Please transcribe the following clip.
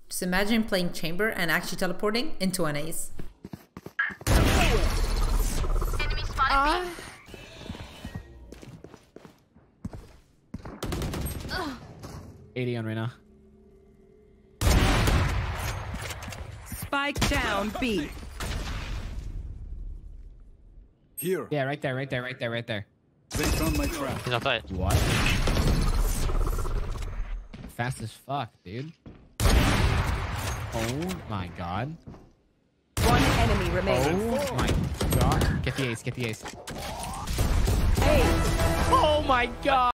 Just imagine playing chamber and actually teleporting into an ace. Enemy spotted. 80 on Reyna. Spike down B. Here. Yeah, right there, right there, right there, right there. They found my trap. He's outside. What? Fast as fuck, dude. Oh my god. One enemy remaining. Oh my god. Get the ace, get the ace. Hey. Oh my god.